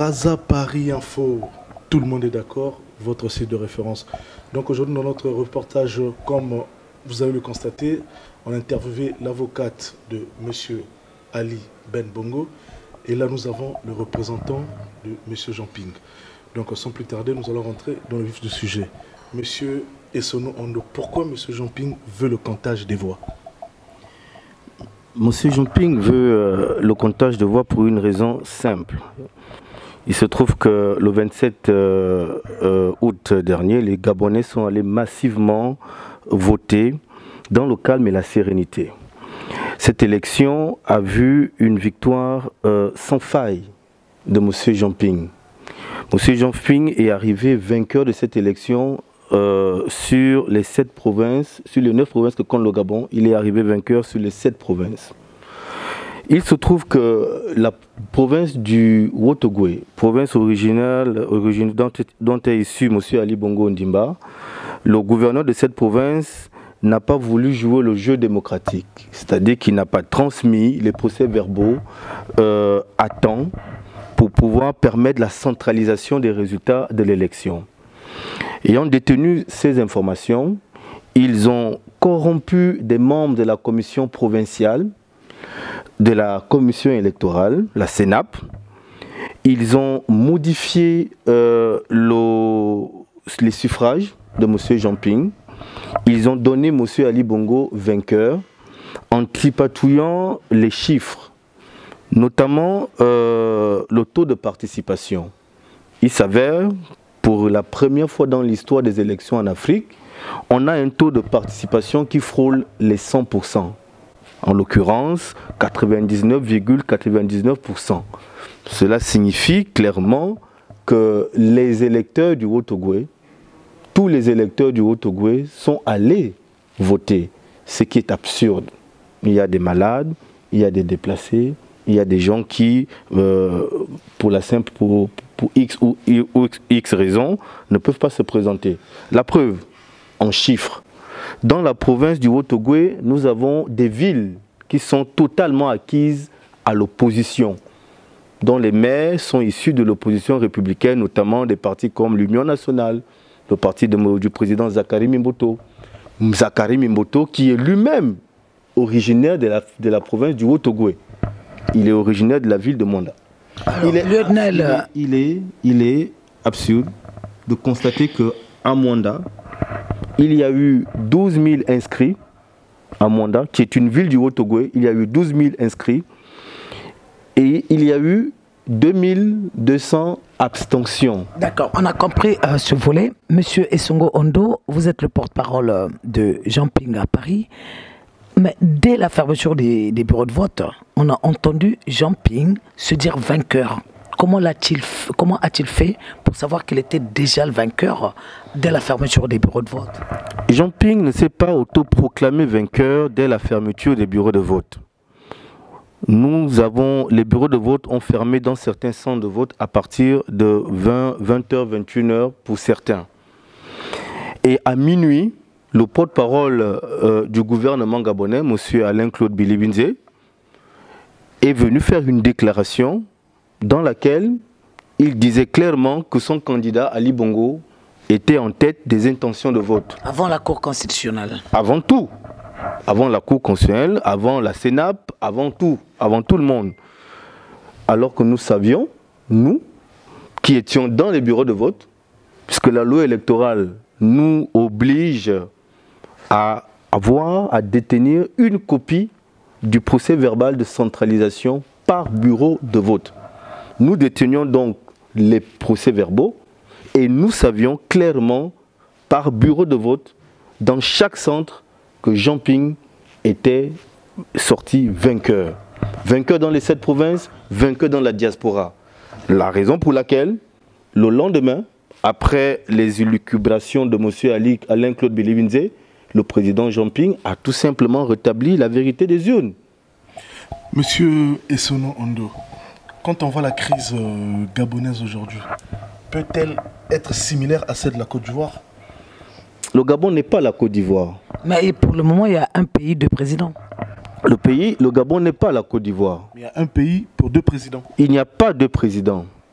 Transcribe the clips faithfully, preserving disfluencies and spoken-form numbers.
Raza Paris Info, tout le monde est d'accord, votre site de référence. Donc aujourd'hui dans notre reportage, comme vous avez le constaté, on a interviewé l'avocate de M. Ali Ben Bongo et là nous avons le représentant de M. Jean Ping. Donc sans plus tarder, nous allons rentrer dans le vif du sujet. Monsieur Essono Ondo, pourquoi M. Jean Ping veut le comptage des voix? M. Jean Ping veut euh, le comptage de voix pour une raison simple. Il se trouve que le vingt-sept euh, euh, août dernier, les Gabonais sont allés massivement voter dans le calme et la sérénité. Cette élection a vu une victoire euh, sans faille de M. Jean Ping. M. Jean Ping est arrivé vainqueur de cette élection euh, sur les sept provinces, sur les neuf provinces que compte le Gabon, il est arrivé vainqueur sur les sept provinces. Il se trouve que la province du Wotogwe, province originale, origine, dont, dont est issu M. Ali Bongo Ondimba, le gouverneur de cette province n'a pas voulu jouer le jeu démocratique, c'est-à-dire qu'il n'a pas transmis les procès-verbaux euh, à temps pour pouvoir permettre la centralisation des résultats de l'élection. Ayant détenu ces informations, ils ont corrompu des membres de la commission provinciale, de la commission électorale, la CENAP. Ils ont modifié euh, le, les suffrages de M. Jean Ping. Ils ont donné M. Ali Bongo vainqueur en tripatouillant les chiffres, notamment euh, le taux de participation. Il s'avère, pour la première fois dans l'histoire des élections en Afrique, on a un taux de participation qui frôle les cent pour cent. En l'occurrence, quatre-vingt-dix-neuf virgule quatre-vingt-dix-neuf pour cent. Cela signifie clairement que les électeurs du Wotogwe, tous les électeurs du Wotogwe sont allés voter, ce qui est absurde. Il y a des malades, il y a des déplacés, il y a des gens qui, euh, pour la simple, pour, pour X ou X raisons, ne peuvent pas se présenter. La preuve, en chiffres. Dans la province du Wotogwe, nous avons des villes qui sont totalement acquises à l'opposition, dont les maires sont issus de l'opposition républicaine, notamment des partis comme l'Union nationale, le parti de, du président Zakari Mimboto. Zakari Mimboto qui est lui-même originaire de la, de la province du Wotogwe. Il est originaire de la ville de Monda. Alors, il, est, Lionel... il, est, il est absurde de constater qu'à Monda, il y a eu douze mille inscrits à Monda, qui est une ville du Wotogwe. Il y a eu douze mille inscrits et il y a eu deux mille deux cents abstentions. D'accord, on a compris euh, ce volet. Monsieur Essono Ondo, vous êtes le porte-parole euh, de Jean Ping à Paris. Mais dès la fermeture des, des bureaux de vote, on a entendu Jean Ping se dire vainqueur. Comment l'a-t-il, comment a-t-il fait pour savoir qu'il était déjà le vainqueur dès la fermeture des bureaux de vote? Jean Ping ne s'est pas autoproclamé vainqueur dès la fermeture des bureaux de vote. Nous avons, les bureaux de vote ont fermé dans certains centres de vote à partir de vingt heures, vingt et une heures pour certains. Et à minuit, le porte-parole euh, du gouvernement gabonais, M. Alain-Claude Bilibinze, est venu faire une déclaration dans laquelle il disait clairement que son candidat Ali Bongo était en tête des intentions de vote. Avant la Cour constitutionnelle. Avant tout. Avant la Cour constitutionnelle, avant la CENAP, avant tout, avant tout le monde. Alors que nous savions, nous, qui étions dans les bureaux de vote, puisque la loi électorale nous oblige à avoir, à détenir une copie du procès verbal de centralisation par bureau de vote. Nous détenions donc les procès-verbaux et nous savions clairement par bureau de vote dans chaque centre que Jean Ping était sorti vainqueur. Vainqueur dans les sept provinces, vainqueur dans la diaspora. La raison pour laquelle, le lendemain, après les élucubrations de M. Alain-Claude Bilibinze, le président Jean Ping a tout simplement rétabli la vérité des urnes. Monsieur Essono Ondo, quand on voit la crise euh, gabonaise aujourd'hui, peut-elle être similaire à celle de la Côte d'Ivoire? Le Gabon n'est pas la Côte d'Ivoire. Mais pour le moment, il y a un pays de président. Le pays, le Gabon n'est pas la Côte d'Ivoire. Il y a un pays pour deux présidents. Il n'y a pas de président.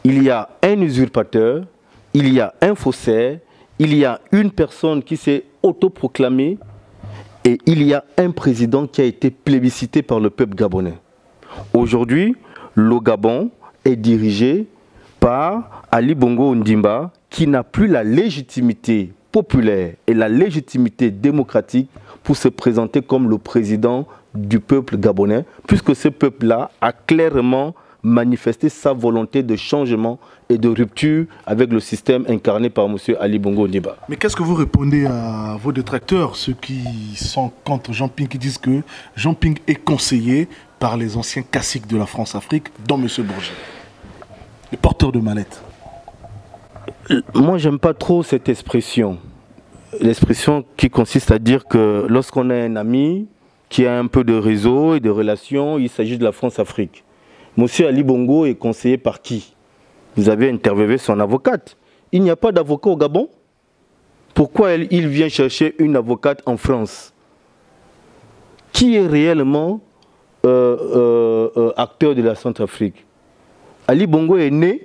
il y a un usurpateur, il y a un faussaire, il y a une personne qui s'est autoproclamée et il y a un président qui a été plébiscité par le peuple gabonais. Aujourd'hui, le Gabon est dirigé par Ali Bongo Ondimba qui n'a plus la légitimité populaire et la légitimité démocratique pour se présenter comme le président du peuple gabonais, puisque ce peuple-là a clairement manifesté sa volonté de changement et de rupture avec le système incarné par M. Ali Bongo Ondimba. Mais qu'est-ce que vous répondez à vos détracteurs, ceux qui sont contre Jean Ping, qui disent que Jean Ping est conseillé par les anciens caciques de la France-Afrique, dont M. Bourget, les porteurs de manettes? Moi, j'aime pas trop cette expression. L'expression qui consiste à dire que lorsqu'on a un ami qui a un peu de réseau et de relations, il s'agit de la France-Afrique. Monsieur Ali Bongo est conseillé par qui? Vous avez interviewé son avocate. Il n'y a pas d'avocat au Gabon. Pourquoi il vient chercher une avocate en France? Qui est réellement euh, euh, euh, acteur de la Centrafrique? Ali Bongo est né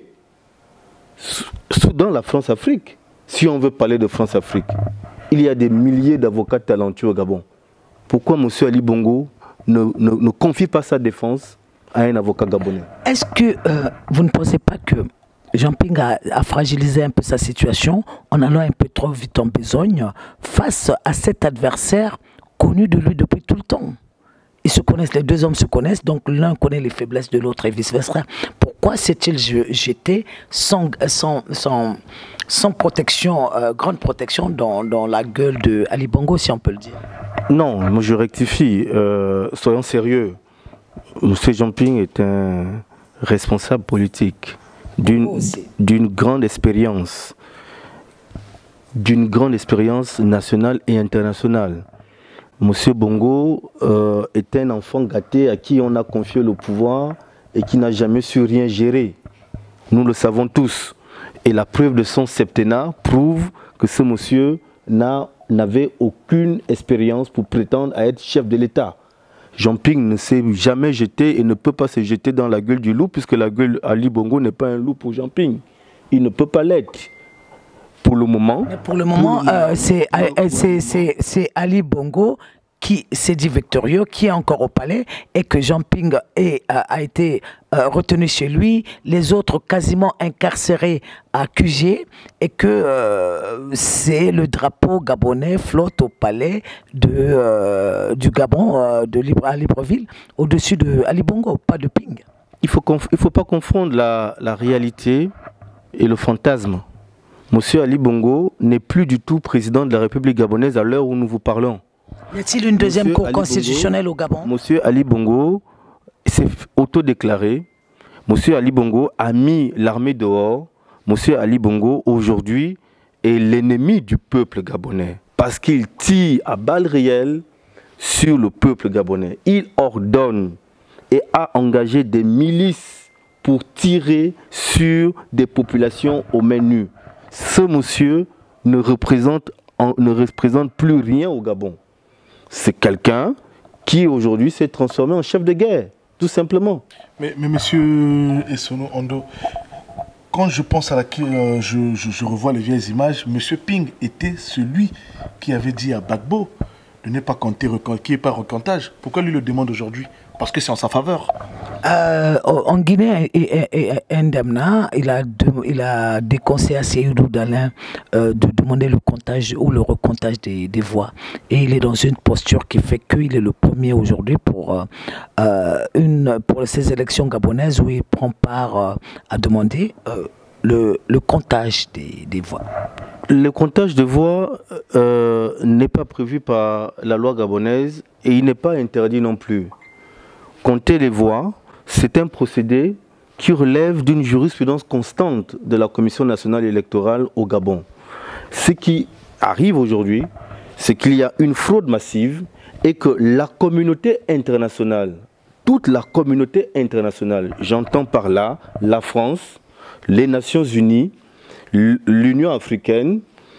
dans la France-Afrique. Si on veut parler de France-Afrique, il y a des milliers d'avocats talentueux au Gabon. Pourquoi M. Ali Bongo ne, ne, ne confie pas sa défense à un avocat gabonais? Est-ce que euh, vous ne pensez pas que Jean Ping a, a fragilisé un peu sa situation en allant un peu trop vite en besogne face à cet adversaire connu de lui depuis tout le temps? Ils se connaissent, les deux hommes se connaissent, donc l'un connaît les faiblesses de l'autre et vice-versa. Pourquoi s'est-il jeté sans, sans, sans, sans protection, euh, grande protection dans, dans la gueule de Ali Bongo, si on peut le dire? Non, moi je rectifie. Euh, soyons sérieux. M. Jean Ping est un responsable politique d'une d'une grande expérience, d'une grande expérience nationale et internationale. M. Bongo euh, est un enfant gâté à qui on a confié le pouvoir et qui n'a jamais su rien gérer. Nous le savons tous. Et la preuve de son septennat prouve que ce monsieur n'avait aucune expérience pour prétendre à être chef de l'État. Jean Ping ne s'est jamais jeté et ne peut pas se jeter dans la gueule du loup, puisque la gueule Ali Bongo n'est pas un loup pour Jean Ping. Il ne peut pas l'être. Pour le moment, Mais pour le moment, euh, c'est euh, Ali Bongo qui s'est dit victorieux, qui est encore au palais, et que Jean Ping est, euh, a été euh, retenu chez lui, les autres quasiment incarcérés à Q G, et que euh, c'est le drapeau gabonais flotte au palais de, euh, du Gabon, euh, de Libre, à Libreville, au-dessus de Ali Bongo, pas de Ping. Il ne faut pas confondre la, la réalité et le fantasme. Monsieur Ali Bongo n'est plus du tout président de la République gabonaise à l'heure où nous vous parlons. Y a-t-il une deuxième Monsieur cour Ali constitutionnelle Bongo, au Gabon? Monsieur Ali Bongo s'est autodéclaré. Monsieur Ali Bongo a mis l'armée dehors. Monsieur Ali Bongo, aujourd'hui, est l'ennemi du peuple gabonais. Parce qu'il tire à balles réelles sur le peuple gabonais. Il ordonne et a engagé des milices pour tirer sur des populations aux mains nues. Ce monsieur ne représente, ne représente plus rien au Gabon. C'est quelqu'un qui aujourd'hui s'est transformé en chef de guerre, tout simplement. Mais, mais monsieur Essono Ondo, quand je pense à la... Euh, je, je, je revois les vieilles images, monsieur Ping était celui qui avait dit à Gbagbo de ne pas compter, qu'il n'y ait pas recantage. Pourquoi lui le demande aujourd'hui? Parce que c'est en sa faveur. Euh, en Guinée et, et, et Ndemna, il a, de, il a déconseillé à Seydou Dalin euh, de demander le comptage ou le recomptage des, des voix. Et il est dans une posture qui fait qu'il est le premier aujourd'hui pour, euh, une, pour ces élections gabonaises où il prend part euh, à demander euh, le, le comptage des, des voix. Le comptage de voix euh, n'est pas prévu par la loi gabonaise et il n'est pas interdit non plus. Compter les voix, c'est un procédé qui relève d'une jurisprudence constante de la Commission nationale électorale au Gabon. Ce qui arrive aujourd'hui, c'est qu'il y a une fraude massive et que la communauté internationale, toute la communauté internationale, j'entends par là la France, les Nations Unies, l'Union africaine,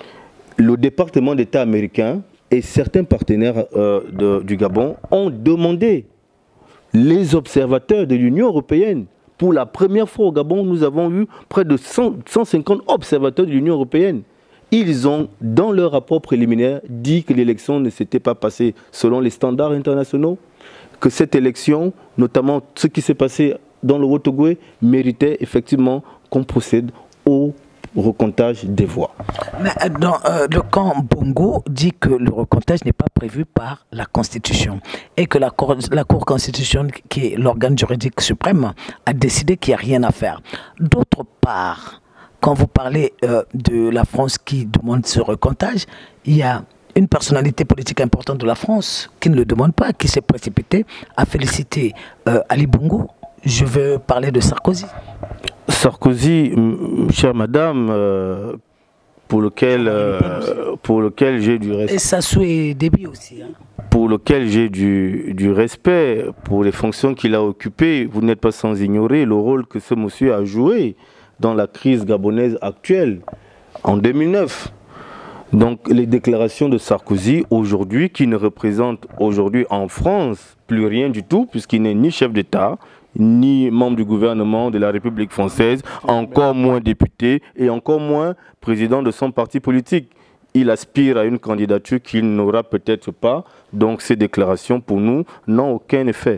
le département d'État américain et certains partenaires euh, de, du Gabon ont demandé les observateurs de l'Union européenne Pour la première fois au Gabon, nous avons eu près de cent, cent cinquante observateurs de l'Union européenne. Ils ont, dans leur rapport préliminaire, dit que l'élection ne s'était pas passée selon les standards internationaux, que cette élection, notamment ce qui s'est passé dans le Haut-Ogooué, méritait effectivement qu'on procède au recomptage des voix. Mais dans euh, le camp Bongo dit que le recomptage n'est pas prévu par la Constitution et que la Cour, la Cour constitutionnelle, qui est l'organe juridique suprême, a décidé qu'il n'y a rien à faire. D'autre part, quand vous parlez euh, de la France qui demande ce recomptage, il y a une personnalité politique importante de la France qui ne le demande pas, qui s'est précipitée à féliciter euh, Ali Bongo. Je veux parler de Sarkozy. Sarkozy, chère madame, euh, pour lequel, euh, pour lequel j'ai du respect. Et Sassou et Déby aussi. Hein. Pour lequel j'ai du, du respect pour les fonctions qu'il a occupées. Vous n'êtes pas sans ignorer le rôle que ce monsieur a joué dans la crise gabonaise actuelle, en deux mille neuf. Donc les déclarations de Sarkozy aujourd'hui, qui ne représentent aujourd'hui en France plus rien du tout, puisqu'il n'est ni chef d'État, ni membre du gouvernement de la République française, encore moins député et encore moins président de son parti politique. Il aspire à une candidature qu'il n'aura peut-être pas, donc ces déclarations pour nous n'ont aucun effet.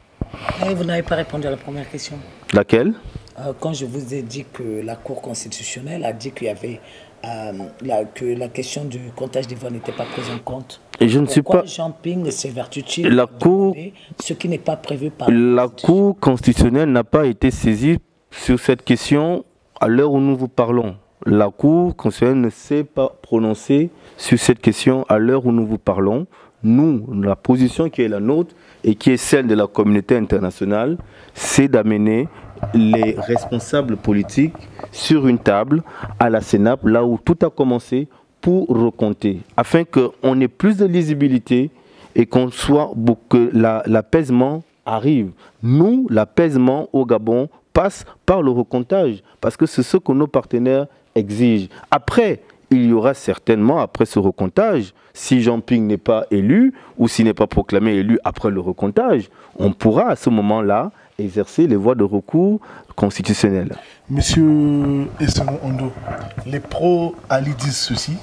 Et vous n'avez pas répondu à la première question. Laquelle? euh, Quand je vous ai dit que la Cour constitutionnelle a dit qu'il y avait euh, la, que la question du comptage des voix n'était pas prise en compte. Et je ne suis pas. Jean-Ping s'évertue-t-il La Cour, ce qui n'est pas prévu par la Cour constitutionnelle n'a pas été saisie sur cette question à l'heure où nous vous parlons. La Cour constitutionnelle ne s'est pas prononcée sur cette question à l'heure où nous vous parlons. Nous, la position qui est la nôtre et qui est celle de la communauté internationale, c'est d'amener les responsables politiques sur une table à la CENAP, là où tout a commencé, pour recompter, afin qu'on ait plus de lisibilité et qu'on soit, que l'apaisement arrive. Nous, l'apaisement au Gabon passe par le recomptage, parce que c'est ce que nos partenaires exigent. Après, il y aura certainement, après ce recomptage, si Jean-Ping n'est pas élu, ou s'il n'est pas proclamé élu après le recomptage, on pourra à ce moment-là exercer les voies de recours constitutionnelles. Monsieur Essongo Ondo, les pro-Ali disent ceci.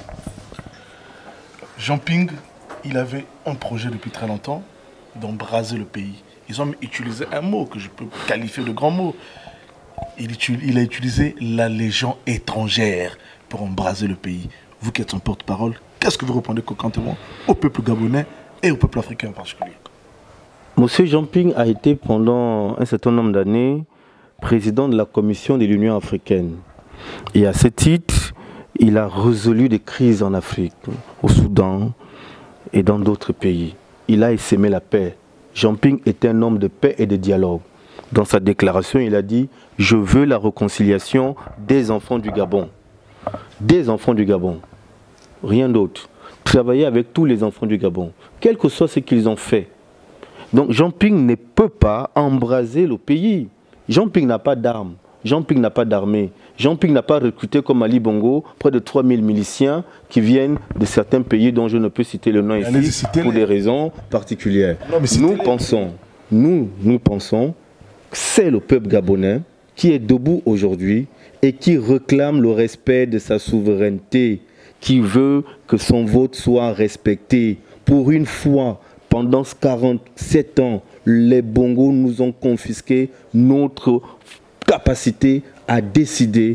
Jean-Ping, il avait un projet depuis très longtemps d'embraser le pays. Ils ont utilisé un mot que je peux qualifier de grand mot. Il, il a utilisé la légion étrangère pour embraser le pays. Vous qui êtes son porte-parole, qu'est-ce que vous répondez concrètement au peuple gabonais et au peuple africain en particulier? Monsieur Jean-Ping a été pendant un certain nombre d'années président de la Commission de l'Union africaine. Et à ce titre, il a résolu des crises en Afrique, au Soudan et dans d'autres pays. Il a essaimé la paix. Jean-Ping était un homme de paix et de dialogue. Dans sa déclaration, il a dit « Je veux la réconciliation des enfants du Gabon ». Des enfants du Gabon, rien d'autre. Travailler avec tous les enfants du Gabon, quel que soit ce qu'ils ont fait. Donc Jean-Ping ne peut pas embraser le pays. Jean-Ping n'a pas d'armes, Jean-Ping n'a pas d'armée. Jean-Ping n'a pas recruté comme Ali Bongo près de trois mille miliciens qui viennent de certains pays dont je ne peux citer le nom ici pour des raisons particulières. Non, nous pensons, nous, nous pensons que c'est le peuple gabonais qui est debout aujourd'hui et qui réclame le respect de sa souveraineté, qui veut que son vote soit respecté. Pour une fois, pendant quarante-sept ans, les Bongos nous ont confisqué notre capacité à décider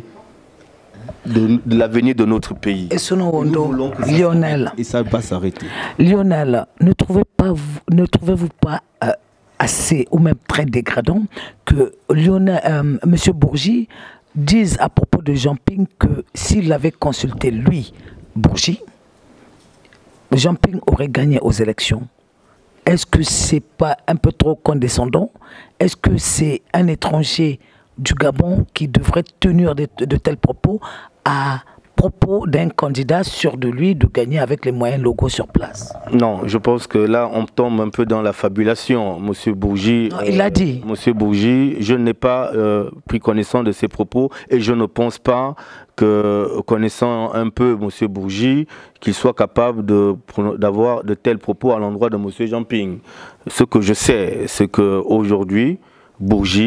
de, de l'avenir de notre pays. Et selon Ondo, Lionel, et ça va s'arrêter. Lionel, ne trouvez pas, ne trouvez-vous pas euh, assez ou même très dégradant que Lionel, euh, M. Bourgi dise à propos de Jean-Ping que s'il avait consulté lui, Bourgi, Jean-Ping aurait gagné aux élections? Est-ce que c'est pas un peu trop condescendant? Est-ce que c'est un étranger du Gabon qui devrait tenir de, de tels propos à propos d'un candidat sûr de lui de gagner avec les moyens locaux sur place? Non, je pense que là, on tombe un peu dans la fabulation. Monsieur Bourgi, non, il l'a dit. Euh, Monsieur Bourgi, je n'ai pas euh, pris connaissance de ses propos et je ne pense pas que, connaissant un peu Monsieur Bourgi, qu'il soit capable d'avoir de, de tels propos à l'endroit de Monsieur Jean-Ping. Ce que je sais, c'est qu'aujourd'hui, Bourgi,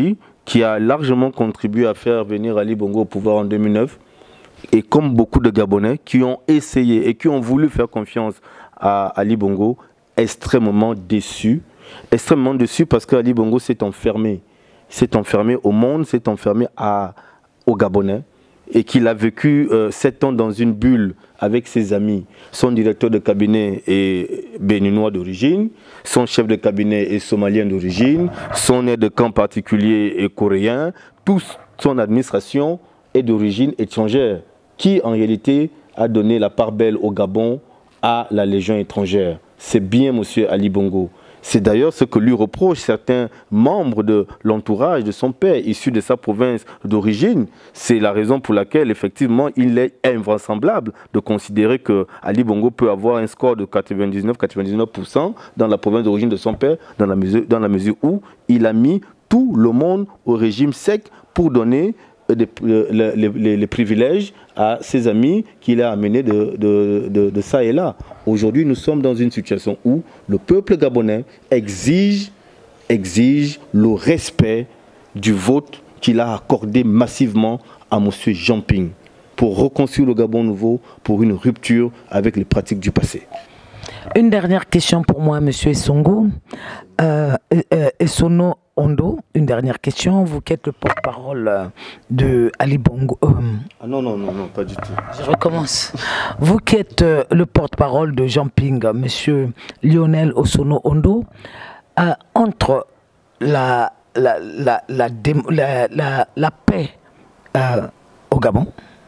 qui a largement contribué à faire venir Ali Bongo au pouvoir en deux mille neuf. Et comme beaucoup de Gabonais qui ont essayé et qui ont voulu faire confiance à Ali Bongo, extrêmement déçus. Extrêmement déçus parce qu'Ali Bongo s'est enfermé. s'est enfermé au monde, s'est enfermé à, aux Gabonais et qu'il a vécu euh, sept ans dans une bulle avec ses amis. Son directeur de cabinet est béninois d'origine, son chef de cabinet est somalien d'origine, son aide de camp particulier est coréen, toute son administration est d'origine étrangère, qui en réalité a donné la part belle au Gabon à la Légion étrangère. C'est bien M. Ali Bongo. C'est d'ailleurs ce que lui reprochent certains membres de l'entourage de son père, issus de sa province d'origine. C'est la raison pour laquelle, effectivement, il est invraisemblable de considérer que Ali Bongo peut avoir un score de quatre-vingt-dix-neuf à quatre-vingt-dix-neuf pour cent dans la province d'origine de son père, dans la mesure, dans la mesure où il a mis tout le monde au régime sec pour donner Des, les, les, les privilèges à ses amis qu'il a amenés de, de, de, de ça et là. Aujourd'hui, nous sommes dans une situation où le peuple gabonais exige, exige le respect du vote qu'il a accordé massivement à M. Jean-Ping pour reconstruire le Gabon nouveau, pour une rupture avec les pratiques du passé. Une dernière question pour moi, M. Essongo. Euh, euh, Essono Ondo, une dernière question. Vous qui êtes le porte-parole de Ali Bongo. Euh, ah non, non, non, non, pas du tout. Je recommence. Vous qui êtes euh, le porte-parole de Jean-Ping, M. Lionel Essono Ondo, euh, entre la, la, la, la, la, la, la paix euh, au Gabon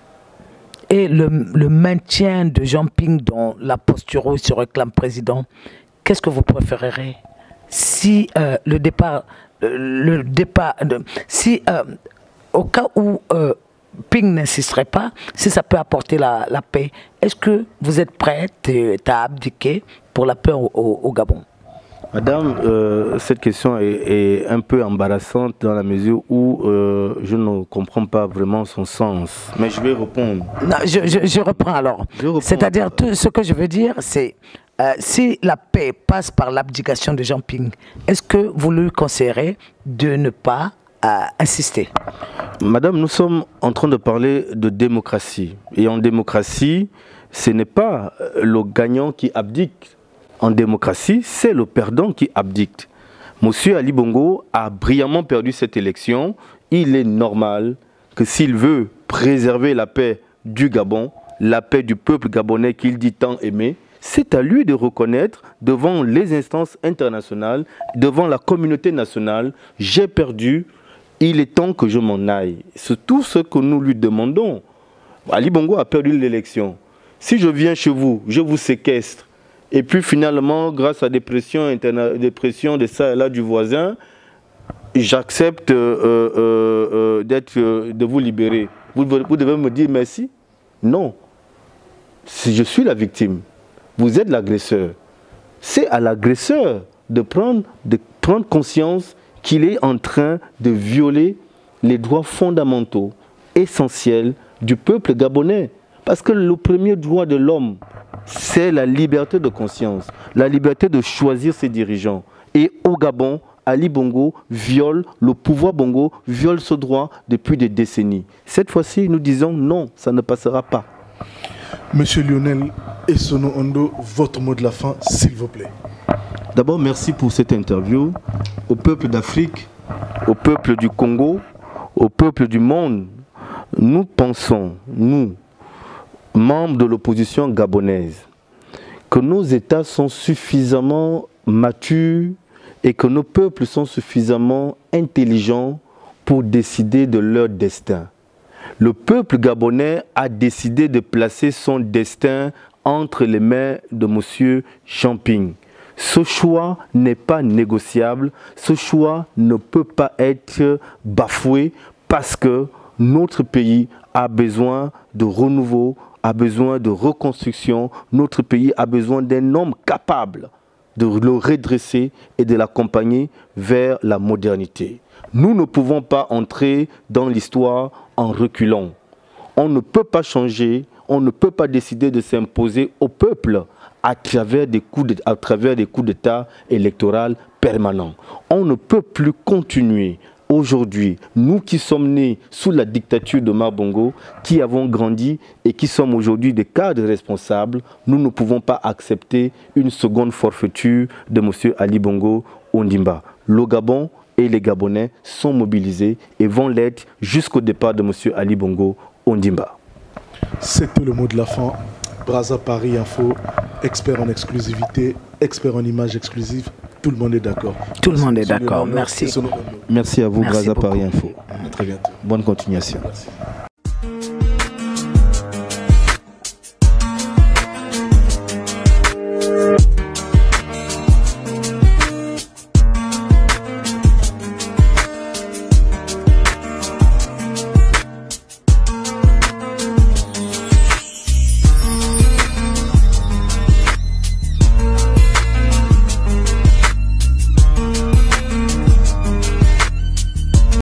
et le, le maintien de Jean-Ping dans la posture où il se réclame président, qu'est-ce que vous préférerez si euh, le départ, le départ, de, si euh, au cas où euh, Ping n'insisterait pas, si ça peut apporter la, la paix, est-ce que vous êtes prête à abdiquer pour la paix au, au, au Gabon? Madame, euh, cette question est, est un peu embarrassante dans la mesure où euh, je ne comprends pas vraiment son sens. Mais je vais répondre. Non, je, je, je reprends alors. C'est-à-dire, tout ce que je veux dire, c'est euh, si la paix passe par l'abdication de Jean-Ping, est-ce que vous lui conseillerez de ne pas euh, insister? Madame, nous sommes en train de parler de démocratie. Et en démocratie, ce n'est pas le gagnant qui abdique. En démocratie, c'est le perdant qui abdique. Monsieur Ali Bongo a brillamment perdu cette élection. Il est normal que s'il veut préserver la paix du Gabon, la paix du peuple gabonais qu'il dit tant aimer, c'est à lui de reconnaître devant les instances internationales, devant la communauté nationale, j'ai perdu, il est temps que je m'en aille. C'est tout ce que nous lui demandons. Ali Bongo a perdu l'élection. Si je viens chez vous, je vous séquestre, et puis finalement, grâce à des pressions, des pressions de ça et là du voisin, j'accepte euh, euh, euh, d'être, euh, de vous libérer. Vous, vous devez me dire merci? Non. Si je suis la victime, vous êtes l'agresseur. C'est à l'agresseur de prendre, de prendre conscience qu'il est en train de violer les droits fondamentaux, essentiels du peuple gabonais. Parce que le premier droit de l'homme, c'est la liberté de conscience, la liberté de choisir ses dirigeants. Et au Gabon, Ali Bongo viole, le pouvoir Bongo viole ce droit depuis des décennies. Cette fois-ci, nous disons non, ça ne passera pas. Monsieur Lionel Essono Ondo, votre mot de la fin, s'il vous plaît. D'abord, merci pour cette interview. Au peuple d'Afrique, au peuple du Congo, au peuple du monde, nous pensons, nous, membres de l'opposition gabonaise, que nos États sont suffisamment matures et que nos peuples sont suffisamment intelligents pour décider de leur destin. Le peuple gabonais a décidé de placer son destin entre les mains de M. Jean-Ping. Ce choix n'est pas négociable, ce choix ne peut pas être bafoué parce que notre pays a besoin de renouveau, a besoin de reconstruction, notre pays a besoin d'un homme capable de le redresser et de l'accompagner vers la modernité. Nous ne pouvons pas entrer dans l'histoire en reculant. On ne peut pas changer, on ne peut pas décider de s'imposer au peuple à travers des coups de, à travers des coups d'État électoraux permanents. On ne peut plus continuer aujourd'hui, nous qui sommes nés sous la dictature de Omar Bongo, qui avons grandi et qui sommes aujourd'hui des cadres responsables, nous ne pouvons pas accepter une seconde forfaiture de M. Ali Bongo Ondimba. Le Gabon et les Gabonais sont mobilisés et vont l'être jusqu'au départ de M. Ali Bongo Ondimba. C'était le mot de la fin. Brazza Paris Info, expert en exclusivité, expert en images exclusives. Tout le monde est d'accord. Tout le monde est d'accord. Merci. Merci à vous, Merci Brazza beaucoup. Paris Info. À très bientôt. Bonne continuation. Merci.